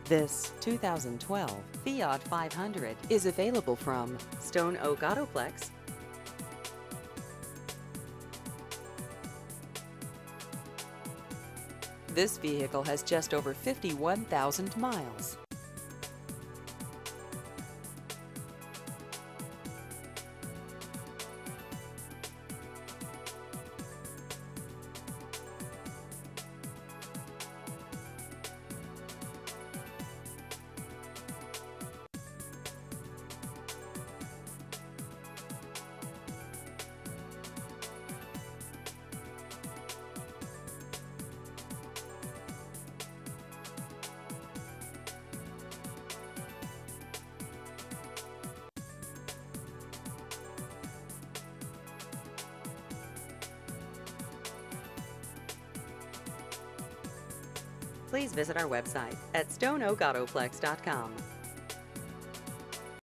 This 2012 Fiat 500 is available from Stone Oak Autoplex. This vehicle has just over 51,000 miles. Please visit our website at stoneoakautoplex.com.